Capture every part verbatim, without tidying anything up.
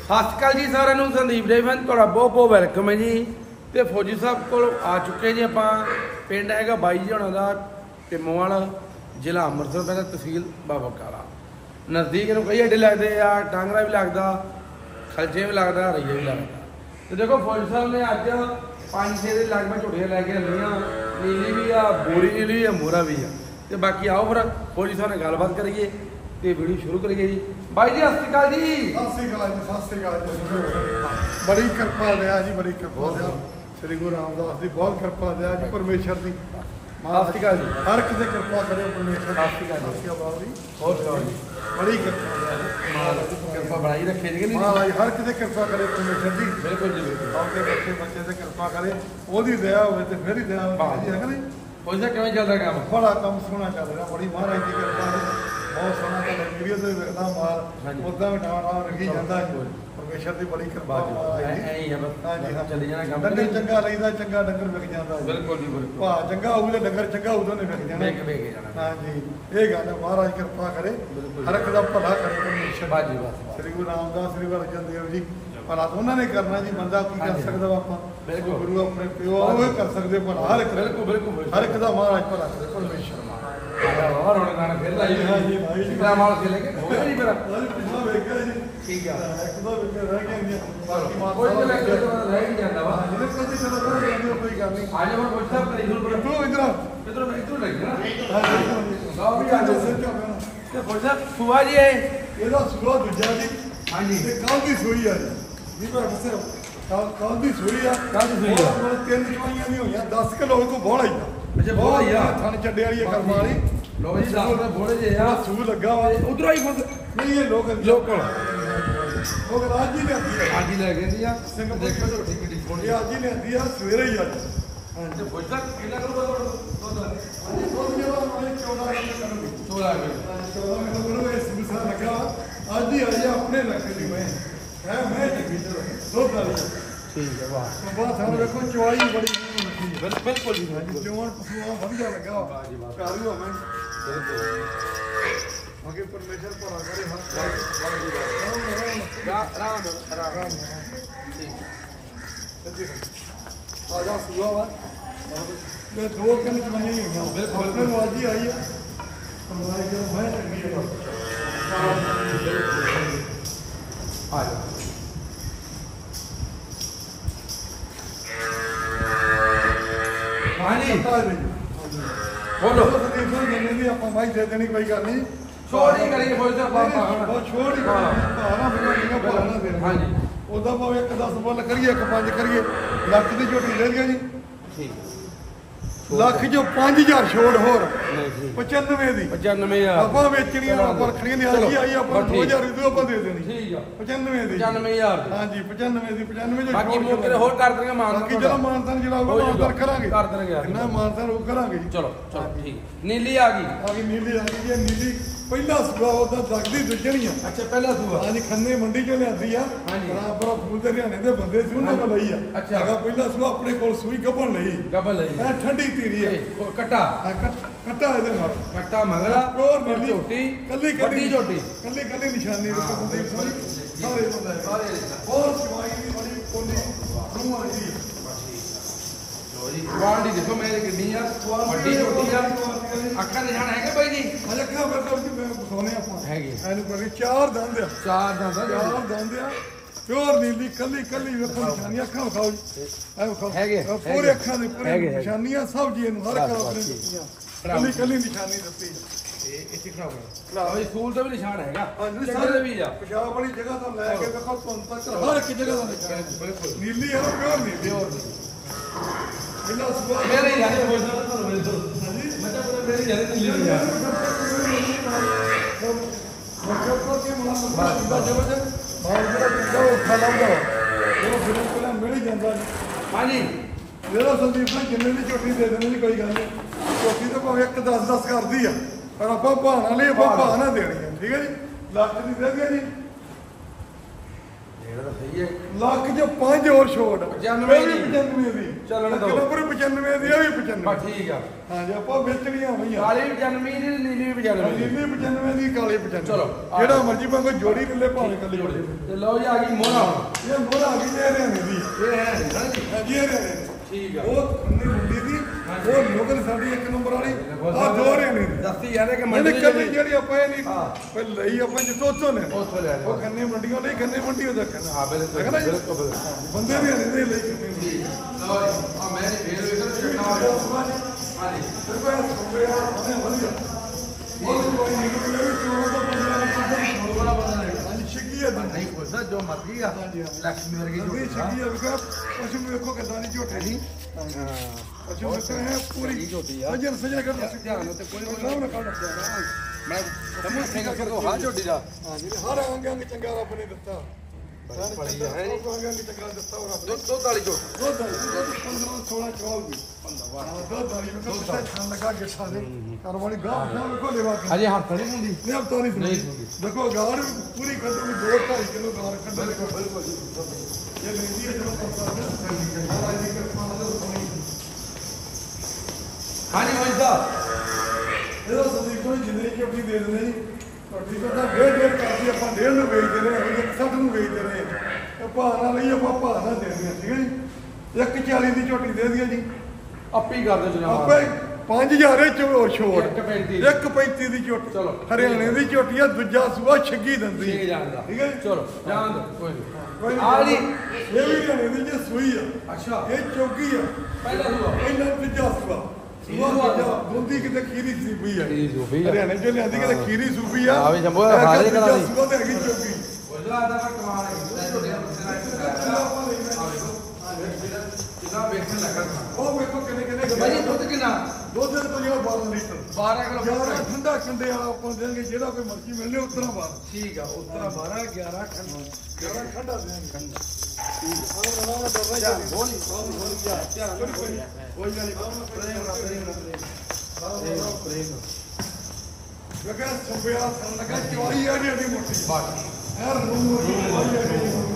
ਸਤਿ ਸ਼੍ਰੀ ਅਕਾਲ ਜੀ ਸਾਰਿਆਂ ਨੂੰ। ਸੰਦੀਪ ਡੇਵਨ ਤੁਹਾਡਾ ਬਹੁਤ ਬਹੁਤ ਵੈਲਕਮ ਹੈ ਜੀ। ਤੇ ਫੌਜੀ ਸਾਹਿਬ ਕੋਲ ਆ ਚੁੱਕੇ ਜੀ ਆਪਾਂ। ਪਿੰਡ ਹੈਗਾ ਬਾਈ ਜੀ ਹੋਣਾ ਦਾ ਟਿਮੋਵਾਲ, ਜ਼ਿਲ੍ਹਾ ਅੰਮ੍ਰਿਤਸਰ ਪੈਂਦਾ, ਤਹਿਸੀਲ ਬਾਬਾ ਬਕਾਲਾ। ਨਜ਼ਦੀਕ ਨੂੰ ਕਈ ਅੱਡੇ ਲੱਗਦੇ ਆ, ਟਾਂਗਰਾ ਵੀ ਲੱਗਦਾ, ਖਲਚੇ ਵੀ ਲੱਗਦਾ, ਰਈਆ ਵੀ ਲੱਗਦਾ। ਤੇ ਦੇਖੋ ਫੌਜੀ ਸਾਹਿਬ ਨੇ ਅੱਜ ਪੰਜ ਛੇ ਦੇ ਲਗਭਗ ਝੋਟੀਆਂ ਲੈ ਕੇ ਆਉਂਦੀਆਂ। ਨੀਲੀ ਵੀ ਆ, ਬੋਰੀ ਨੀਲੀ ਵੀ ਆ, ਮੋਹਰਾ ਵੀ ਆ। ਤੇ ਬਾਕੀ ਆਓ ਫਿਰ ਫੌਜੀ ਸਾਹਿਬ ਨਾਲ ਗੱਲਬਾਤ ਕਰੀਏ ਤੇ ਵੀਡੀਓ ਸ਼ੁਰੂ ਕਰੀਏ ਜੀ। ਬਾਈ ਜੀ ਸਤਿ ਸ਼੍ਰੀ ਅਕਾਲ ਜੀ। ਸਤਿ ਸ਼੍ਰੀ ਅਕਾਲ ਜੀ, ਸਤਿ ਸ਼੍ਰੀ ਅਕਾਲ ਜੀ। ਬੜੀ ਕਿਰਪਾ ਦਿਆ ਜੀ, ਬੜੀ ਕਿਰਪਾ ਦਿਆ ਸ੍ਰੀ ਗੁਰੂ ਰਾਮਦਾਸ ਦੀ, ਬਹੁਤ ਕਿਰਪਾ ਦਿਆ ਜੀ ਪਰਮੇਸ਼ਰ ਦੀ। ਸਤਿ ਸ਼੍ਰੀ ਅਕਾਲ ਜੀ। ਹਰ ਕਿਸੇ ਕਿਰਪਾ ਕਰੇ ਪਰਮੇਸ਼ਰ। ਸਤਿ ਸ਼੍ਰੀ ਅਕਾਲ ਜੀ। ਬਾਬਾ ਜੀ ਹੋਰ ਸੁਣਾਓ ਜੀ। ਬੜੀ ਕਿਰਪਾ ਦਿਆ ਜੀ, ਮਹਾਰਾਜ ਦੀ ਕਿਰਪਾ ਬਣਾਈ ਰੱਖੇ ਜੀ ਕਿ ਨਹੀਂ? ਮਹਾਰਾਜ ਹਰ ਕਿਸੇ ਕਿਰਪਾ ਕਰੇ ਪਰਮੇਸ਼ਰ ਜੀ। ਬਿਲਕੁਲ ਜੀ, ਬਿਲਕੁਲ। ਆਪਣੇ ਬੱਚੇ ਬੱਚੇ ਤੇ ਕਿਰਪਾ ਕਰੇ, ਉਹਦੀ ਦਇਆ ਹੋਵੇ ਤੇ ਫਿਰ ਹੀ ਦਇਆ ਹੋਵੇ ਜੀ, ਹੈ ਕਿ ਨਹੀਂ? ਫੌਜੀ ਸਾਹਿਬ ਕਿਵੇਂ ਚੱਲਦਾ ਕੰਮ? ਬੜਾ ਕੰਮ ਸੋਹਣਾ ਚੱਲ ਰਿਹਾ, ਬੜੀ ਮਹਾਰਾਜ ਦੀ ਕਿਰਪਾ ਹੈ। ਬਹੁਤ ਸੋਹਣਾ ਤੁਹਾਡਾ ਵੀਡੀਓ ਤੇ ਵੇਖਦਾ ਮਾਲ ਉਦਾਂ ਵੀ ਟਾਂ ਟਾਂ ਰੱਖੀ ਜਾਂਦਾ ਜੀ। ਪਰਮੇਸ਼ਰ ਦੀ ਬੜੀ ਕਿਰਪਾ ਐ ਹੀ ਆ ਬਸ। ਹਾਂਜੀ ਹਾਂ, ਚੱਲੀ ਜਾਣਾ ਕੰਮ। ਡੰਗਰ ਚੰਗਾ ਲਈਦਾ, ਚੰਗਾ ਡੰਗਰ ਵਿਕ ਜਾਂਦਾ ਜੀ। ਬਿਲਕੁਲ ਜੀ, ਬਿਲਕੁਲ। ਭਾ ਚੰਗਾ ਹੋਊ ਤੇ ਡੰਗਰ ਚੰਗਾ ਹੋਊ ਤਾਂ ਉਹਨੇ ਵਿਕ ਜਾਣਾ। ਵੇਖ ਵੇਖ ਜਾਣਾ। ਹਾਂਜੀ, ਇਹ ਗੱਲ ਹੈ, ਮਹਾਰਾਜ ਕਿਰਪਾ ਕਰੇ, ਹਰ ਇੱਕ ਦਾ ਭਲਾ ਕਰੇ ਪਰਮੇਸ਼ਰ। ਬਾਜੀ ਬਸ। ਸ੍ਰੀ ਗੁਰੂ ਰਾਮਦਾਸ ਸ੍ਰੀ ਗੁਰੂ ਅਰਜਨ ਦੇਵ ਜੀ, ਭਲਾ ਤਾਂ ਉਹਨਾਂ ਨੇ ਕਰਨਾ ਜੀ, ਬੰਦਾ ਕੀ ਕਰ ਸਕਦਾ ਵਾ ਆਪਾਂ? ਬਿਲਕੁਲ। ਗੁਰੂ ਆਪਣੇ ਪਿਓ ਉਹ ਕਰ ਸਕਦੇ ਭਲਾ, ਹਰ ਇੱਕ ਬਿਲਕੁਲ ਬਿਲਕੁਲ ਹਰ ਇੱਕ ਦਾ ਮਹਾਰਾਜ ਭਲਾ ਕਰੇ ਪਰਮੇਸ਼ਰ। ਹੋਰ ਹੁਣ ਗਾਣਾ ਫਿਰ ਲਾਈ ਹਾਂਜੀ ਭਾਈ ਜੀ, ਕਿਹੜਾ ਮਾਲ ਖੇਲੇ ਕੇ ਹੋ ਗਿਆ ਜੀ ਮੇਰਾ। ਅੱਜ ਪਿਛਲਾ ਵੇਖਿਆ ਜੀ, ਠੀਕ ਆ। ਇੱਕ ਦੋ ਵਿੱਚ ਰਹਿ ਗਏ ਬਾਕੀ ਮਾਲ ਕੋਈ ਤੇ ਲੱਗ ਰਹਿ ਨਹੀਂ ਜਾਂਦਾ ਵਾ। ਜਿਹਨੇ ਕਦੇ ਚਲੋ ਕਰ ਜਾਂਦੇ, ਕੋਈ ਗੱਲ ਨਹੀਂ। ਅੱਜ ਮੈਂ ਪੁੱਛਦਾ ਪਰ ਇਧਰ ਪਰ ਤੂੰ ਇਧਰ ਇਧਰ ਮੈਂ ਇਧਰ ਲੱਗ ਨਾ। ਹਾਂ ਵੀ ਆ ਜਾ ਸਿਰ ਤੇ ਪੁੱਛਦਾ ਫੁਆ ਜੀ ਇਹ ਇਹਦਾ ਸੂਆ ਦੂਜਾ ਜੀ। ਹਾਂਜੀ। ਤੇ ਕੱਲ ਦੀ ਸੂਈ ਆ ਜੀ, ਵੀ ਮੈਂ ਦੱਸਿਆ ਕੱਲ ਕੱਲ ਦੀ ਸੂਈ ਆ। ਕੱਲ ਦੀ ਸੂਈ ਆ। ਹੁਣ ਤਿੰਨ ਚਵਾਈਆਂ ਨਹੀਂ ਹੋਈਆਂ, ਦਸ ਕਿਲੋ ਤੋਂ ਬੋਲਾ ਹੀ ਆ। ਅੱਛਾ, ਬੋਲਾ ਹੀ ਆ। ਥਣ ਚੱਡੇ ਵਾਲੀ ਕਰਮ ਵਾਲੀ। ਲੋ ਜੀ ਦਸ ਦੇ ਬੋਲੇ ਜੇ ਆ। ਸੂ ਲੱਗਾ ਵਾ ਉਧਰੋਂ ਹੀ ਖੁਦ ਨਹੀਂ, ਇਹ ਲੋਕ ਲੋਕਲ ਉਹ ਰਾਜ ਹੀ ਲਿਆਂਦੀ ਆ। ਅੱਜ ਹੀ ਲੈ ਗਏ ਸੀ ਆ। ਦੇਖੋ ਝੋਟੀ ਕਿੱਡੀ ਸੋਹਣੀ ਇਹ ਅੱਜ ਹੀ ਲਿਆਂਦੀ ਆ, ਸਵੇਰੇ ਹੀ ਅੱਜ। ਤੇ ਪੁੱਛਦਾ ਕਿੰਨਾ ਕਰੂਗਾ ਦੁੱਧ? ਹਾਂਜੀ, ਦੁੱਧ ਜਿਹੜਾ ਉਹਨੇ ਚੌਦਾਂ ਕਿਲੋ ਕਰੂਗੀ। ਚੋਲਾ ਗਿਆ। ਚੌਦਾਂ ਕਿਲੋ ਕਰੂਗਾ। ਇਸ ਮਿਸਾਲ ਲੱਗਾ ਅੱਜ ਹੀ ਆਈ ਆ, ਆਪਣੇ ਲੱਖ ਦੀ ਮੈਂ ਹੈ ਮੈਂ ਚੰਗੀ ਤਰ੍ਹਾਂ ਦੁੱਧ ਵਾਲੀ। ਠੀਕ ਹੈ, ਵਾਹ। ਬਾਤ ਸਾਨੂੰ ਵੇਖੋ, ਚਵਾਈ ਬੜੀ ਲੱਗੀ ਹੈ। ਬਿਲਕੁਲ ਜੀ, ਚੋਣ ਪਸੂਆ ਵਧੀਆ ਲੱਗਾ ਵਾ। ਕਾਰੂ ਆ ਮੈਂ ਅੱਗੇ ਪਰਮੇਸ਼ਰ ਭਰਾ ਕਰੇ ਹੱਥ ਰਾਮ ਰਾਮ ਰਾਮ। ਆ ਜਾ ਸੂਆ ਵਾ। ਮੈਂ ਦੋ ਕਿੰਨ ਚਵਾਈਆਂ ਹੀ ਹੋਈਆਂ। ਬਿਲਕੁਲ ਆਪਣੇ ਨੂੰ ਅੱਜ ਹੀ ਆਈ ਆ। ਪਰਮਾਈ ਜੋ ਮੈਂ ਚੰਗੀ ਹੈ। ਆ ਜਾ। ਹਾਂਜੀ ਬੋਲੋ। ਜਿੰਨੇ ਵੀ ਆਪਾਂ ਮਾਈ ਦੇ ਦੇਣੀ, ਕੋਈ ਗੱਲ ਨਹੀਂ। ਛੋੜੀ ਕਰੀਏ ਫੌਜ ਦਾ ਪਾਪਾ ਬਹੁਤ ਛੋੜ ਹੀ ਭਾਣਾ ਬਿਨਾ ਭਾਣਾ ਦੇ। ਹਾਂਜੀ। ਉਹਦਾ ਭਾਵੇਂ ਇੱਕ ਦਸ ਬੁੱਲ ਕਰੀਏ, ਇੱਕ ਪੰਜ ਕਰੀਏ, ਲੱਖ ਦੀ ਝੋਟੀ ਲੈ ਲਿਆ ਜੀ। ਠੀਕ। ਲੱਖ ਜੋ ਪੰਜ ਹਜ਼ਾਰ ਛੋੜ ਹੋਰ ਨਹੀਂ ਜੀ, ਪਚਾਨਵੇਂ ਦੀ ਪਚਾਨਵੇਂ ਹਜ਼ਾਰ ਆਪਾਂ ਵੇਚਣੀਆਂ, ਆਪਾਂ ਰੱਖਣੀਆਂ ਨਹੀਂ। ਅੱਜ ਹੀ ਆਈ ਆਪਾਂ ਦੋ ਹਜ਼ਾਰ ਦੀ ਆਪਾਂ ਦੇ ਦੇਣੀ। ਠੀਕ ਆ। ਪਚਾਨਵੇਂ ਦੀ ਪਚਾਨਵੇਂ ਹਜ਼ਾਰ ਹਾਂਜੀ, ਪਚਾਨਵੇਂ ਦੀ ਪਚਾਨਵੇਂ ਜੋ ਬਾਕੀ ਮੌਕੇ ਤੇ ਹੋਰ ਕਰ ਦੇਣਗੇ ਮਾਨ। ਬਾਕੀ ਜਦੋਂ ਮਾਨਤਾਨ ਜਿਹੜਾ ਹੋਊਗਾ ਮਾਨਤਾਨ ਕਰਾਂਗੇ, ਕਰ ਦੇਣਗੇ। ਇੰਨਾ ਮਾਨਤਾਨ ਉਹ ਕਰਾਂਗੇ ਜੀ। ਚਲੋ ਚਲੋ ਠੀਕ। ਨੀਲੀ ਆ ਗਈ। ਆ ਗਈ ਨੀਲੀ, ਆ ਗਈ ਜੀ ਨੀਲੀ। ਪਹਿਲਾ ਸੂਆ ਉਹਦਾ ਦਗਦੀ ਦੂਜਣੀ ਆ। ਅੱਛਾ, ਪਹਿਲਾ ਸੂਆ। ਹਾਂਜੀ, ਖੰਨੇ ਮੰਡੀ ਚੋਂ ਲਿਆਂਦੀ ਆ। ਹਾਂਜੀ। ਬਰਾਬਰ ਫੂਲ ਦੇ ਹਰਿਆਣੇ ਦੇ ਬੰਦੇ ਸੀ, ਉਹਨਾਂ ਕੋਲ ਲਈ ਆ। ਅੱਛਾ। ਹੈਗਾ ਪਹਿਲਾ ਸੂਆ ਆਪਣੇ ਕੋਲ, ਸੂਈ ਗੱਭਣ ਲਈ। ਗੱਬਲ ਲਈ ਐ ਠੰਡੀ ਧੀਰੀ ਆ। ਕਟਾ ਆ ਕੱਟ ਕੱਟਾ ਇਹਦੇ ਨਾਲ ਕਟਾ ਮੰਗਲਾ ਪਿਓਰ ਨੀਲੀ ਝੋਟੀ, ਕੱਲੀ ਵੱਡੀ ਝੋਟੀ, ਕੱਲੀ ਕੱਲੀ ਨਿਸ਼ਾਨੀ ਦੇ ਬੰਦੇ ਸਾਰੇ ਸਾਰੇ ਬੰਦੇ ਸਾਰੇ ਬਹੁਤ ਸਵਾਈ ਦੀ ਬੜੀ ਕੋਲੀ ਰੂਹਾਂ ਦੀ। ਲੋ ਜੀ ਕੁਆਲਿਟੀ ਦੇਖੋ ਮੇਰੇ ਕਿੰਨੀ ਆ, ਵੱਡੀ ਝੋਟੀ ਆ। ਅੱਖਾਂ ਨਿਸ਼ਾਨ ਹੈਗੇ ਬਾਈ ਜੀ? ਹਲੇ ਅੱਖਾਂ ਵਰਗਾ ਜੀ ਮੈਂ ਬਖਾਉਣੇ ਆਪਾਂ ਹੈਗੇ। ਇਹਨੂੰ ਕੋਈ ਚਾਰ ਦੰਦ ਆ। ਚਾਰ ਦੰਦ ਆ। ਚਾਰ ਦੰਦ ਆ। ਪਿਓਰ ਨੀਲੀ ਕੱਲੀ ਕੱਲੀ ਵੇਖੋ ਨਿਸ਼ਾਨੀਆਂ। ਅੱਖਾਂ ਵਿਖਾਓ ਜੀ, ਐ ਵਿਖਾਓ ਹੈਗੇ। ਪੂਰੇ ਅੱਖਾਂ ਦੇ ਪੂਰੇ ਨਿਸ਼ਾਨੀਆਂ ਸਭ ਜੀ ਇਹਨੂੰ ਹਰ ਇੱਕ ਆਪਣੇ ਦਿੱਤੀਆਂ। ਕੱਲੀ ਕੱਲੀ ਨਿਸ਼ਾਨੀ ਦਿੱਤੀ। ਇਹ ਇੱਥੇ ਖੜਾ ਹੋਣਾ। ਲਓ ਜੀ ਸੂਲ ਤੇ ਵੀ ਨਿਸ਼ਾਨ ਹੈਗਾ। ਹਾਂਜੀ, ਸਾਰੇ ਵੀ ਆ। ਪੰਜਾਬ ਵਾਲੀ ਜਗ੍ਹਾ ਤੋਂ ਲੈ ਕੇ ਵੇਖੋ ਤੁਮ ਤੱਕ ਹਰ ਇੱਕ ਜਗ੍ਹਾ ਦਾ ਨਿਸ਼ਾਨ। ਬਿਲਕੁਲ ਨੀਲੀ ਹੈ, ਪਿਓਰ ਨੀਲੀ। ਪਿਓਰ ਇਹਨਾਂ ਸੁਭਾਅ ਮੇਰੇ ਯਾਰੇ ਬੋਲਦਾ ਤੁਹਾਨੂੰ ਮੇਰੇ ਤੋਂ। ਹਾਂਜੀ, ਮੈਂ ਤਾਂ ਬੜਾ ਮੇਰੇ ਯਾਰੇ ਨੀਲੀ ਹੋ ਗਿਆ। ਮੱਕਰ ਤੋਂ ਕੀ ਮੁਲਾਕਾਤ ਦਾ ਜ਼ਬਰਦਸਤ ਬਾਹਰ ਜਿਹੜਾ ਕਿੰਦਾ ਉਹ ਖਾ ਲਾਉਂਦਾ ਉਹ ਫਿਰ ਪਹਿਲਾਂ ਮਿਲ ਹੀ ਜਾਂਦਾ। ਹਾਂਜੀ। ਜਿਹੜਾ ਸੰਦੀਪ ਭਾਈ ਜਿੰਨੇ ਦੀ ਝੋਟੀ ਦੇ ਦੇਣੀ ਕੋਈ ਗੱਲ ਨਹੀਂ। ਝੋਟੀ ਤਾਂ ਭਾਵੇਂ ਇੱਕ ਦਸ ਦਸ ਕਰਦੀ ਆ, ਪਰ ਆਪਾਂ ਭਾਣਾ ਲਈ ਆਪਾਂ ਭਾਣਾ ਦੇਣੀ ਆ। ਠੀਕ ਹੈ ਜੀ, ਲੱਖ ਦੀ ਦੇ ਦਿਆ ਜੀ। ਜਿਹੜਾ ਤਾਂ ਸਹੀ ਹੈ। ਲੱਖ ਚ ਪੰਜ ਹੋਰ ਛੋੜ ਪਚਾਨਵੇਂ ਦੀ। ਪਚਾਨਵੇਂ ਦੀ ਚੱਲਣ ਦਿਓ। ਨੰਬਰ ਪਚਾਨਵੇਂ ਦੀ ਆ ਵੀ ਪਚਾਨਵੇਂ। ਬਸ ਠੀਕ ਆ। ਹਾਂ ਜੀ ਆਪਾਂ ਵੇਚਣੀਆਂ ਹੋਈਆਂ। ਕਾਲੀ ਪਚਾਨਵੇਂ ਦੀ ਨੀਲੀ ਵੀ ਪਚਾਨਵੇਂ ਦੀ। ਨੀਲੀ ਪਚਾਨਵੇਂ ਦੀ ਕਾਲੀ ਪਚਾਨਵੇਂ। ਚਲੋ ਜਿਹੜਾ ਮਰਜੀ ਭਾਵੇਂ ਜੋੜੀ ਲੈ ਲੈ ਭਾਵੇਂ ਕੱਲੀ ਜੋੜੀ। ਤੇ ਲਓ ਜੀ ਆ ਗਈ ਮੋਹਰਾ ਹੁਣ। ਇਹ ਮੋਹਰਾ ਆ ਗਈ ਇਹ ਰਹਿਣੀ ਦੀ। ਇਹ ਹੈ ਹਾਂਜੀ ਹਾਂਜੀ ਇਹ ਰਹਿਣੀ। ਠੀਕ ਆ। ਉਹ ਖੰਨੀ ਮੁੰਡੀ ਦੀ ਉਹ ਲੋਕਲ ਸਾਡੀ ਇੱਕ ਨੰਬਰ ਵਾਲੀ ਆ ਦੋ ਰਹਿਣੀ ਦੀ। ਦੱਸੀ ਜਾਂਦੇ ਕਿ ਮੰਡੀ ਮੰਡੀ ਜਿਹੜੀ ਆਪਾਂ ਇਹ ਨਹੀਂ ਪਰ ਲਈ ਆਪਾਂ ਜਿੱਥੋਂ ਉੱਥੋਂ ਨੇ ਉੱਥੋਂ ਲੈ ਉਹ ਖੰਨੀ ਮੰਡੀਆਂ ਲਈ ਖੰਨੀ ਮੰਡੀ ਉਹਦਾ ਕਹਿੰਦਾ। ਹਾਂ ਬਿਲਕੁਲ ਬਿਲਕੁਲ ਬੰਦੇ ਵੀ ਨਹੀਂ ਲਈ ਖੰਨੀ। ਲਓ ਜੀ ਆ ਮੈਂ ਫੇਰ ਵੇਖਣ ਚੱਕਣਾ ਹਾਂਜੀ ਰੁਪਏ ਰੁਪਏ ਆ ਵਧੀਆ। ਉਹ ਕੋਈ ਨਹੀਂ ਕਿ ਵੀ ਚੋਰਾਂ ਦਾ ਬੰਦਾ ਬੜਾ ਬੰਦਾ ਨਹੀਂ ਹਾਂਜੀ ਛਿੱਕੀ ਆ ਨਹੀਂ ਖੁਦਾ ਜੋ ਮਰਜ਼ੀ ਆ ਲక్ష్ਮੀ ਵਰਗੀ ਵੀ ਝੋਟੀ ਛਿੱਕੀ ਆ ਵਿਕਾ ਪਸ਼ੂ ਵੇਖੋ ਕਿਦਾਂ ਦੀ ਝੋਟੇ ਦੀ ਹਾਂ ਪਸ਼ੂ ਵੇਖੋ ਹੈ ਪੂਰੀ ਝੋਟੀ ਆ ਸਜਣ ਸਜਣ ਕਰ ਧਿਆਨ ਤੇ ਕੋਈ ਕੋਈ ਨਾ ਕਰ ਮੈਂ ਸਮਝ ਨਹੀਂ ਕਰ ਸਕਦਾ ਹਾਂ ਝੋਟੀ ਦਾ ਹਾਂਜੀ ਹਰ ਅੰਗ ਅੰਗ ਚੰਗਾ ਰੱਬ ਨੇ ਦਿੱਤਾ ਬੜੀ ਹੈ ਜੀ ਅੰਗ ਅੰਗ ਚੰਗਾ ਦਿੱਤਾ ਉਹ ਰੱਬ ਨੇ। ਦੁੱਧ ਦੁੱਧ ਵਾਲੀ ਝੋਟੀ ਦੁੱਧ ਪੰਦਰਾਂ ਸੋਲਾਂ ਚੌਲ ਵੀ ਹਾਂ ਦੁੱਧ ਵਾਲੀ ਵੇਖੋ ਕਿੱਥੇ ਛਾਂ ਲਗਾ ਗਿੱਠਾ ਦੇ ਕਰ ਵਾਲੀ ਗਾਹ ਨਾ ਵੇਖੋ ਲੈਵਾ ਕੇ ਅਜੇ ਹੱਥ ਨਹੀਂ ਹੁੰਦੀ ਨਹੀਂ ਅਬ ਤਾਂ ਨਹੀਂ ਨਹੀਂ ਸੁਣੀ ਸੁਣੀ। ਦੇਖੋ ਗਾੜ ਵੀ ਪੂਰੀ ਕੱਢੂਗੀ ਦੋ ਢਾਈ ਕਿਲੋ ਗਾੜ ਕੱਢ ਦੇਖੋ ਬਿਲਕੁਲ ਇਹ ਲੈਂਦੀ ਹੈ ਜਦੋਂ ਪਰਸਾ ਮਹਾਰਾਜ ਦੀ ਕਿਰਪਾ ਨਾਲ ਸੁਣੀ ਹਾਂਜੀ ਮੋਹਿਤ ਸਾਹਿਬ ਇਹਦਾ ਸੰਦੀਪ ਕੋਈ ਜਿੰਨੇ ਕਿ ਆਪਣੀ ਦੇ ਦਿੰਦੇ ਜੀ ਤੁਹਾਡੀ ਤਾਂ ਡੇਢ ਡੇਢ ਕਰਦੀ ਆਪਾਂ ਡੇਢ ਨੂੰ ਵੇਚਦੇ ਨੇ ਇੱਕ ਸੱਠ ਨੂੰ ਵੇਚਦੇ ਨੇ ਇਹ ਭਾਅ ਨਾਲ ਲਈ ਆਪਾਂ ਭਾਅ ਨਾਲ ਦੇਣੀ ਆ ਠੀਕ ਹੈ ਜੀ ਇੱਕ ਚਾਲੀ ਦੀ ਝੋਟੀ ਦੇ ਦਿਆ ਜੀ ਆਪੀ ਕਰ ਦਿਓ ਜਨਾਬ ਆਪੇ ਪੰਜ ਹਜ਼ਾਰ ਚੋ ਛੋੜ ਇੱਕ ਪੈਂਤੀ। ਇੱਕ ਪੈਂਤੀ ਦੀ ਝੋਟੀ ਚਲੋ। ਹਰਿਆਣੇ ਦੀ ਝੋਟੀ ਆ ਦੂਜਾ ਸੂਆ ਛੱਗੀ ਦੰਦੀ ਠੀਕ ਜਾਣਦਾ ਠੀਕ ਹੈ ਜੀ ਚਲੋ ਜਾਣ ਦੋ ਕੋਈ ਕੋਈ ਨਹੀਂ ਨਹੀਂ। ਆ ਜੀ ਇਹ ਵੀ ਹਰਿਆਣੇ ਦੀ ਜੇ ਸੂਈ ਆ ਅੱਛਾ ਇਹ ਚੌਕੀ ਆ ਪਹਿਲਾ ਦੂਆ ਇਹਨਾਂ ਦੂਜਾ ਸੂਆ ਸੂਆ ਦੂਜਾ ਦੁੰਦੀ ਕਿਤੇ ਖੀਰੀ ਸੂਪੀ ਆ ਖੀਰੀ ਸੂਪੀ ਆ। ਹਰਿਆਣੇ ਚੋਂ ਲਿਆਂਦੀ ਕਿਤੇ ਖੀਰੀ ਸੂਪੀ ਆ ਆ ਵੀ ਜੰਬੋ ਦਾ ਖਾ ਦੇ ਕਰਾ ਦੀ। ਸੂਆ ਤੇ ਹੈਗੀ ਚੌਕੀ ਉਹਦਾ ਆਦਾ ਮੈਂ ਕਮਾਲ ਕਿੰਨਾ ਵੇਖਣ ਲੱਗਾ ਉਹ ਵੇਖੋ ਕਿੰਨੇ ਕਿੰਨੇ ਭਾਈ ਦੁੱਧ ਕਿੰਨਾ ਦੁੱਧ ਤੋਂ ਜਿਹੜਾ ਬਾਰਾਂ ਲੀਟਰ ਬਾਰਾਂ ਕਿਲੋ ਗਿਆਰਾਂ ਠੰਡਾ ਕੰਡੇ ਵਾਲਾ ਆਪਾਂ ਦੇਣਗੇ ਜਿਹੜਾ ਕੋਈ ਮਰਜ਼ੀ ਮਿਲਨੇ ਉਤਰਾ ਬਾਰ ਠੀਕ ਆ ਉਸ ਤਰ੍ਹਾਂ ਬਾਰਾਂ ਗਿਆਰਾਂ ਠੰਡਾ ਗਿਆਰਾਂ ਠੰਡਾ ਦੇਣਗੇ ਠੰਡਾ ਠੀਕ ਹੈ ਆਹ ਨਾ ਨਾ ਡਰਨਾ ਚਾਹੀਦਾ ਬੋਲੀ ਬੋਲੀ ਬੋਲੀ ਜਾ ਧਿਆਨ ਕੋਈ ਕੋਈ ਕੋਈ ਗੱਲ ਨਹੀਂ ਪ੍ਰੇਮ ਨਾਲ ਪ੍ਰੇਮ ਨਾਲ ਪ੍ਰੇਮ ਪ੍ਰੇਮ ਲਗਾ ਸੁਬਿਆ ਸੰ ਲਗਾ ਚਵਾਈ ਆ ਜਿਹੜੀ ਮੋਟੀ ਬਾਕੀ ਹਰ ਰੂਮ ਚਵਾਈ ਆ ਜਿਹੜੀ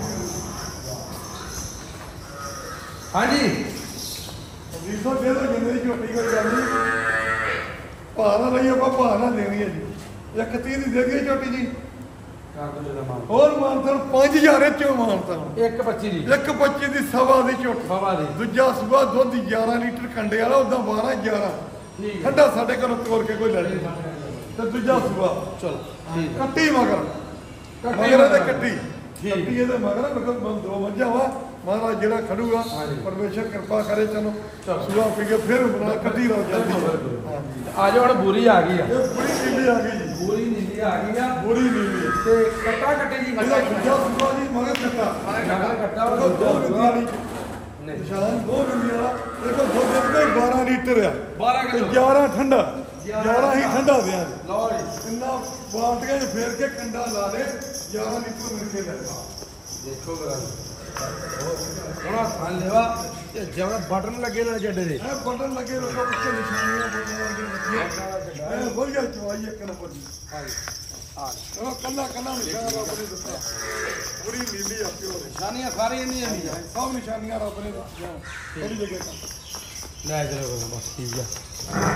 ਹਾਂਜੀ ਵੀਸੋ ਦੇ ਦੋ ਜਿੰਨੇ ਦੀ ਝੋਟੀ ਕੋਈ ਗੱਲ ਨਹੀਂ ਭਾਅ ਲਈ ਆਪਾਂ ਭਾਅ ਨਾਲ ਦੇਣੀ ਹੈ ਜੀ ਇੱਕ ਤੀਹ ਦੀ ਦੇ ਦਈਏ ਝੋਟੀ ਜੀ ਕਰ ਦੋ ਜਦਾ ਮਾਨ ਹੋਰ ਮਾਨਤਨ ਪੰਜ ਹਜ਼ਾਰ ਚੋਂ ਮਾਨਤਨ ਇੱਕ ਪੱਚੀ ਦੀ ਇੱਕ ਪੱਚੀ ਦੀ ਸਵਾ ਦੀ ਝੋਟੀ ਹਵਾ ਦੀ ਦੂਜਾ ਸੂਆ ਦੁੱਧ ਗਿਆਰਾਂ ਲੀਟਰ ਕੰਡੇ ਵਾਲਾ ਉਦਾਂ ਬਾਰਾਂ ਗਿਆਰਾਂ ਠੀਕ ਹੈ ਠੰਡਾ ਸਾਡੇ ਘਰੋਂ ਤੋੜ ਕੇ ਕੋਈ ਲੈ ਜੇ ਤੇ ਦੂਜਾ ਸੂਆ ਚਲੋ ਠੀਕ ਹੈ ਕੱਟੀ ਮਗਰ ਕੱਟੀ ਮਗਰ ਇਹਦੇ ਮਗਰ। ਕੱਟੀ ਠੀਕ। ਕੱਟੀ ਇਹਦੇ ਮਗਰ ਮਗਰ ਬੰਦ ਦੋ ਮੱਝਾਂ ਵਾ ਮਹਾਰਾਜ ਜਿਹੜਾ ਖੜੂਗਾ ਹਾਂਜੀ। ਪਰਮੇਸ਼ਰ ਕਿਰਪਾ ਕਰੇ ਚਲੋ ਚਲੋ। ਸੂਆ ਪੀ ਕੇ ਫਿਰ ਬਣਾ ਕੱਟੀ ਰੋ ਜਲਦੀ ਹਾਂਜੀ ਆ ਜਾਓ ਹੁਣ ਬੂਰੀ ਆ ਗਈ ਆ ਇਹ ਪੂਰੀ ਨੀਲੀ ਆ ਗਈ ਜੀ ਬੂਰੀ ਨੀਲੀ ਆ ਗਈ ਆ ਪੂਰੀ ਨੀਲੀ ਤੇ ਕੱਟਾ ਕੱਟੇ ਜੀ ਇਹਦਾ ਦੂਜਾ ਸੂਆ ਦੀ ਮਗਰ ਕੱਟਾ ਕੱਟਾ ਕੱਟਾ ਵਾ ਦੇਖੋ ਦੋ ਗੰਦੀ ਵਾਲੀ ਨਹੀਂ ਨਿਸ਼ਾਨ ਦੋ ਗੰਦੀ ਵਾਲਾ ਦੇਖੋ ਦੁੱਧ ਦੇ ਬਾਰਾਂ ਲੀਟਰ ਆ ਬਾਰਾਂ ਤੇ ਕਿਲੋ ਗਿਆਰਾਂ ਠੰਡਾ ਗਿਆਰਾਂ ਹੀ ਠੰਡਾ ਦਿਆਂ ਲਓ ਜੀ ਇੰਨਾ ਬਾਲਟੀਆਂ 'ਚ ਫੇਰ ਕੇ ਕੰਡਾ ਲਾ ਦੇ ਗਿਆਰਾਂ ਲੀਟਰ ਮਿਲ ਕੇ ਲੈ ਦੇਖੋ ਕਰਾ ਥੋੜਾ ਖਾਨ ਲੈਵਾ ਤੇ ਜਿਵੇਂ ਬਟਨ ਲੱਗੇ ਨਾ ਜੱਡੇ ਦੇ ਇਹ ਬਟਨ ਲੱਗੇ ਲੋਕਾਂ ਪਿੱਛੇ ਨਿਸ਼ਾਨੀਆਂ ਬਟਨ ਵਰਗੇ ਲੱਗੇ ਇਹ ਵਧੀਆ ਚਵਾਈ ਇੱਕ ਨੰਬਰ ਦੀ ਹਾਂਜੀ ਆ ਉਹ ਕੱਲਾ ਕੱਲਾ ਨਿਸ਼ਾਨ ਰੱਬ ਨੇ ਦਿੱਤਾ ਪੂਰੀ ਨੀਲੀ ਆ ਪਿਓ ਦੇ ਨਿਸ਼ਾਨੀਆਂ ਸਾਰੀਆਂ ਨਹੀਂ ਆਉਂਦੀਆਂ ਸਭ ਨਿਸ਼ਾਨੀਆਂ ਰੱਬ ਨੇ ਦਿੱਤੀਆਂ ਥੋੜੀ ਜਗ੍ਹਾ ਤਾਂ ਲੈ ਚਲੋ ਬਸ ਠੀਕ ਆ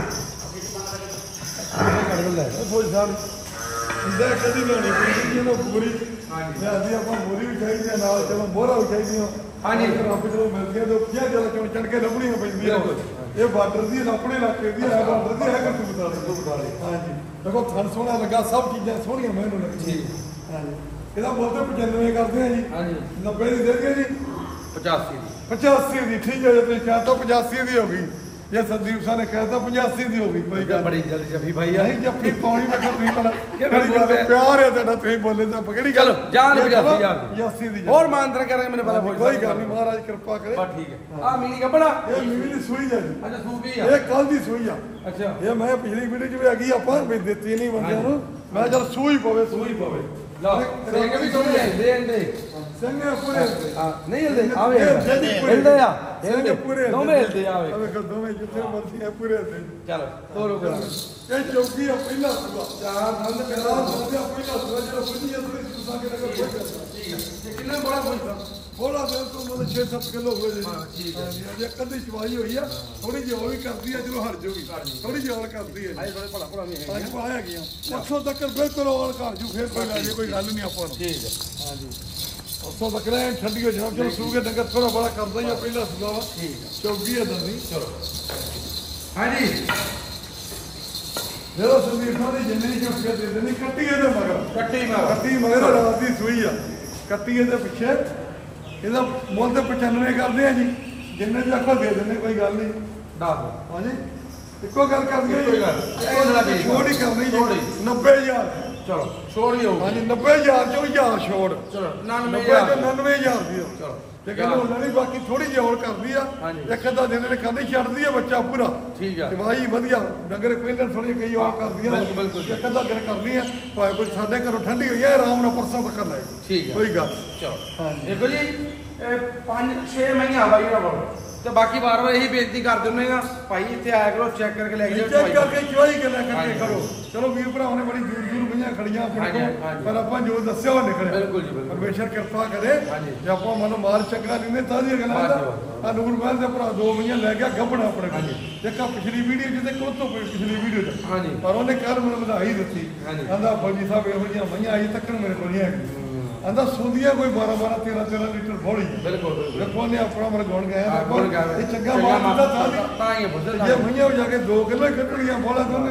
ਕੱਢ ਲੈ ਉਹ ਫੌਜ ਸਾਹਿਬ ਇੰਦਾ ਕਦੀ ਲਾਉਣੀ ਪੈਂਦੀ ਜਿਹਨੂੰ ਪੂਰੀ ਹਾਂਜੀ ਆਦੀ ਆਪਾਂ ਮੋਰੀ ਵੀ ਚਾਹੀਦੀ ਆ ਨਾਲ ਚਲੋ ਮੋਹਰਾ ਵੀ ਚਾਹੀਦੀਆਂ ਹਾਂਜੀ। ਰੱਬ ਜਦੋਂ ਮਿਲ ਗਿਆ ਤਾਂ ਕਿਹਾ ਜਲ ਚੁਣ ਚੜ ਕੇ ਲੱਭਣੀਆਂ ਪੈਂਦੀਆਂ ਇਹ ਬਾਰਡਰ ਦੀ ਆਪਣੇ ਇਲਾਕੇ ਦੀ ਹੈ ਬਾਰਡਰ ਦੀ ਹੈ ਕਰਤੂਤ ਵਾਲੀ ਹਾਂਜੀ ਦੇਖੋ ਥਣ ਸੋਹਣਾ ਲੱਗਾ ਸਭ ਚੀਜ਼ਾਂ ਸੋਹਣੀਆਂ ਮੈਨੂੰ ਲੱਗੀਆਂ ਠੀਕ ਹਾਂਜੀ ਇਹਦਾ ਬੋਲਦੇ ਪਚਾਨਵੇਂ ਕਰਦੇ ਆ ਜੀ ਹਾਂਜੀ ਨੱਬੇ ਦੀ ਦੇ ਦਈਏ ਜੀ ਪਚਾਸੀ ਦੀ ਪਚਾਸੀ ਦੀ ਠੀਕ ਹੈ ਜੇ ਤੁਸੀਂ ਕਹਤਾ ਪਚਾਸੀ ਦੀ ਹੋ ਗਈ ਜੇ ਸੰਦੀਪ ਸਾਹਿਬ ਨੇ ਕਹਿਤਾ ਪਚਾਸੀ ਦੀ ਹੋ ਗਈ ਕੋਈ ਗੱਲ ਬੜੀ ਜਲਦੀ ਜਫੀ ਭਾਈ ਆ ਨਹੀਂ ਜੱਫੀ ਪਾਉਣੀ ਮੈਂ ਤੁਸੀਂ ਭਲਾ ਕਿਹੜੀ ਕਿਹੜੀ ਗੱਲ ਬੋਲਦੇ? ਪਿਆਰ ਹੈ ਤੁਹਾਡਾ ਤੁਸੀਂ ਬੋਲੇ ਤਾਂ ਆਪਾਂ ਕਿਹੜੀ ਗੱਲ ਚਲੋ, ਜਾਣ ਜੇ ਪਚਾਸੀ ਚਲੋ, ਹਜ਼ਾਰ ਦੀ। ਪਚਾਸੀ ਦੀ ਹੋਰ ਮਾਨਤਰ ਕਰਾਂਗੇ ਮੈਨੂੰ ਪਤਾ ਫੌਜ ਕੋਈ ਗੱਲ ਨਹੀਂ ਮਹਾਰਾਜ ਕਿਰਪਾ ਕਰੇ ਬਸ ਠੀਕ ਹੈ ਆ ਮੀਨੀ ਕੱਪੜਾ ਇਹ ਮੀਵੀ ਦੀ ਸੂਈ ਹੈ ਜੀ ਅੱਛਾ ਸੂਪੀ ਆ ਇਹ ਕੱਲ ਦੀ ਸੂਈ ਆ ਅੱਛਾ ਇਹ ਮੈਂ ਪਿਛਲੀ ਵੀਡੀਓ 'ਚ ਵੀ ਹੈਗੀ ਆਪਾਂ ਵੀ ਦਿੱਤੀ ਨਹੀਂ ਬੰਦਿਆਂ ਨੂੰ ਮੈਂ ਚਲ ਸੂਈ ਪਵੇ ਸੂਈ ਪਵੇ ਲਓ ਸਿੰਘ ਵੀ ਥੋੜੇ ਹਿਲਦੇ ਹਿਲਦੇ ਸਿੰਘੇ ਪੂਰੇ ਆ ਨਹੀਂ ਹਿਲਦੇ ਆਵੇ ਇਹ ਸਿੰਘ ਪੂਰੇ। ਹਿਲਦੇ ਆ ਸਿੰਘ ਹਿਲਦੇ ਪੂਰੇ ਦੋਵੇਂ ਹਿਲਦੇ ਆਵੇ ਆ ਵੇਖੋ ਦੋਵੇਂ ਜਿੱਥੇ ਮਰਜ਼ੀ ਆ ਪੂਰੇ ਹੁੰਦੇ ਚਲੋ ਤੋਰੋ ਕਰਾ ਇਹ ਚੌਕੀ ਆ ਪਹਿਲਾ ਸੂਆ ਚਾਰ ਦੰਦ ਪਹਿਲਾ ਸੂਆ ਪਹਿਲਾ ਸੂਆ ਜਿਹੜਾ ਪੁੱਜੀ ਜਾਂਦਾ ਤੁਸੀਂ ਸਾਗੇ ਨਗਰ ਕੋਈ ਕਰਦਾ ਠੀਕ ਹੈ ਇਹ ਕਿੰਨਾ ਬੜਾ ਪੁੱਛਦਾ ਬੋਲਾ ਦੇ ਤੋਂ ਮਤਲਬ ਛੇ ਸੱਤ ਕਿਲੋ ਹੋਵੇ ਜੀ ਹਾਂ, ਠੀਕ ਹੈ। ਹਾਂਜੀ ਅਜੇ ਕਦੀ ਚਵਾਈ ਹੋਈ ਆ ਥੋੜੀ ਜਿਹੀ ਹੋਰ ਵੀ ਕਰਦੀ ਆ ਚਲੋ ਹਟ ਜਾਊਗੀ ਥੋੜੀ ਜਿਹੀ ਹੋਰ ਕਰਦੀ ਹੈ ਆਏ ਥੋੜੇ ਭਲਾ ਭਲਾ ਵੀ ਅੱਜ ਪਾ ਹੈਗੀਆਂ ਪਰਸੋਂ ਤੱਕ ਬਿਲਕੁਲ ਔਲ ਘਰ ਜੂ ਫੇਰ ਕੋਈ ਗੱਲ ਨਹੀਂ ਕੋਈ ਗੱਲ ਨਹੀਂ ਆਪਾਂ ਨੂੰ ਠੀਕ ਹੈ ਹਾਂਜੀ ਪਰਸੋਂ ਤੱਕ ਐ ਠੰਡੀ ਹੋ ਜਾਣਾ ਚਲੋ ਸੂਗੇ ਡੰਗਰ ਥੋੜਾ ਬੜਾ ਕਰਦਾ ਹੀ ਆ ਪਹਿਲਾ ਸੁਦਾ ਵਾ ਠੀਕ ਹੈ ਚੌਗੀ ਆ ਦੰਦੀ ਚਲੋ ਹਾਂਜੀ ਜਦੋਂ ਸੰਦੀਪ ਸਾਹਿਬ ਦੀ ਜਿੰਨੀ ਚੁੱਕੇ ਦੇ ਦੇਣੀ ਕੱਟੀ ਇਹਦੇ ਮਗਰ ਕੱਟੀ ਮਾਰ ਕੱਟੀ ਮਗਰ ਰਾਤ ਦੀ ਸੂਈ ਆ ਕੱਟੀ ਇਹਦੇ ਪਿੱਛੇ ਇਹਦਾ ਮੁੱਲ ਤੇ ਪਚਾਨਵੇਂ ਕਰਦੇ ਆ ਜੀ ਜਿੰਨੇ ਦੀ ਆਖੋ ਦੇ ਦਿੰਦੇ ਕੋਈ ਗੱਲ ਨਹੀਂ ਦੱਸ ਦਿਓ ਹਾਂਜੀ ਇੱਕੋ ਗੱਲ ਕਰਦੀ ਇੱਕੋ ਹੀ ਗੱਲ। ਇੱਕੋ ਜਣਾ ਠੀਕ। ਛੋੜ ਹੀ ਕਰਨੀ ਛੋੜ ਹੀ। ਜੀ ਨੱਬੇ ਹਜ਼ਾਰ ਚਲੋ ਛੋੜ ਹੀ ਹੋਊਗੀ ਹਾਂਜੀ ਨੱਬੇ ਹਜ਼ਾਰ ਚੋਂ ਹਜ਼ਾਰ ਛੋੜ ਚਲੋ ਨੱਬੇ ਉਣਾਨਵੇਂ ਚੋਂ ਹਜ਼ਾਰ ਨੱਬੇ ਹਜ਼ਾਰ ਦੀ ਆ ਚਲੋ ਤੇ ਕਹਿੰਦੇ ਉਹਨਾਂ ਨਹੀਂ ਬਾਕੀ ਥੋੜੀ ਜਿਹੀ ਹੋਰ ਕਰਦੀ ਆ ਹਾਂਜੀ। ਇੱਕ ਅੱਧਾ ਦਿਨ ਨੇ ਖਾਂਦੀ ਛੱਡਦੀ ਆ ਬੱਚਾ ਪੂਰਾ ਠੀਕ ਆ ਦਵਾਈ ਵਧੀਆ ਡੰਗਰ ਪਹਿਲਾਂ ਥੋੜੀ ਕਈ ਹੋਰ ਕਰਦੀਆਂ ਬਿਲਕੁਲ, ਬਿਲਕੁਲ। ਇੱਕ ਅੱਧਾ ਦਿਨ ਕਰਦੀ ਆ ਭਾਵੇਂ ਕੋਈ ਸਾਡੇ ਘਰੋਂ ਠੰਡੀ ਹੋਈ ਆ ਆਰਾਮ ਨਾਲ ਪਰਸੋਂ ਤੱਕ ਲੈ ਠੀਕ ਆ ਕੋਈ ਗੱਲ ਚਲੋ ਹਾਂਜੀ ਦੇਖੋ ਜੀ ਇਹ ਪੰਜ ਛੇ ਮਹੀਨੇ ਬਾਈ ਦਾ ਬੋਲ ਤੇ ਬਾਕੀ ਵਾਰ ਵਾਰ ਇਹੀ ਬੇਨਤੀ ਕਰ ਦਿੰਦੇ ਆ ਭਾਈ ਇੱਥੇ ਆਇਆ ਕਰੋ ਚੈੱਕ ਕਰਕੇ ਲੈ ਕੇ ਜਾਓ ਚੈੱਕ ਕਰਕੇ ਚੋਈ ਗੱਲਾਂ ਕਰਕੇ ਹਾਂਜੀ। ਕਰੋ ਚਲੋ ਵੀਰ ਭਰਾਵਾਂ ਨੇ ਬੜੀ ਦੂਰ ਦੂਰ ਮਈਆਂ ਖੜੀਆਂ ਆਪਣੇ ਹਾਂਜੀ, ਕੋਲ ਹਾਂਜੀ। ਪਰ ਆਪਾਂ ਜੋ ਦੱਸਿਆ ਉਹ ਨਿਕਲਿਆ ਬਿਲਕੁਲ ਜੀ, ਬਿਲਕੁਲ। ਪਰਮੇਸ਼ਰ ਕਿਰਪਾ ਕਰੇ ਹਾਂਜੀ। ਜੇ ਆਪਾਂ ਮਨ ਮਾਲ ਚੰਗਾ ਲੈਂਦੇ ਤਾਂ ਦੀ ਗੱਲਾਂ ਦਾ ਹਾਂਜੀ। ਆ ਨੂਰ ਮਹਿਲ ਦੇ ਭਰਾ ਦੋ ਮਈਆਂ ਲੈ ਗਿਆ ਗੱਬਣਾ ਆਪਣੇ ਕੋਲ ਹਾਂਜੀ। ਦੇਖਾ ਪਿਛਲੀ ਵੀਡੀਓ ਜਿਹਦੇ ਕੋਲ ਤੋਂ ਪਿਛਲੀ ਵੀਡੀਓ ਤੇ ਹਾਂਜੀ। ਪਰ ਉਹਨੇ ਕੱਲ ਮੈਨੂੰ ਵਧਾਈ ਦਿੱਤੀ ਹਾਂਜੀ। ਕਹਿੰਦਾ ਫੌਜੀ ਸਾਹਿਬ ਇਹੋ ਜਿਹੀਆਂ ਮਈਆਂ ਅਜੇ ਤੱਕ ਮੇਰੇ ਕੋਲ ਨਹੀਂ ਹੈਗੀਆਂ ਕਹਿੰਦਾ ਸੁੰਦੀਆਂ ਕੋਈ ਬਾਰਾਂ ਬਾਰਾਂ ਤੇਰਾਂ ਤੇਰਾਂ ਲੀਟਰ ਬੋਲੀ ਬਿਲਕੁਲ ਬਿਲਕੁਲ ਦੇਖੋ ਨੇ ਆਪਣਾ ਮਰ ਗਾਉਣ ਗਿਆ ਹਾਂ, ਗੁਣ ਗਾਇਆ। ਇਹ ਚੰਗਾ ਚੰਗਾ ਮਾਲ ਦਿੱਤਾ ਮਾਲ ਤਾਂ ਤਾਂ ਹੀ ਇਹ ਬੁੱਧ ਜੇ ਮਈਆਂ ਹੋ ਜਾ ਕੇ ਦੋ ਕਿਲੋ ਕੱਢਣੀਆਂ ਬੋਲਾ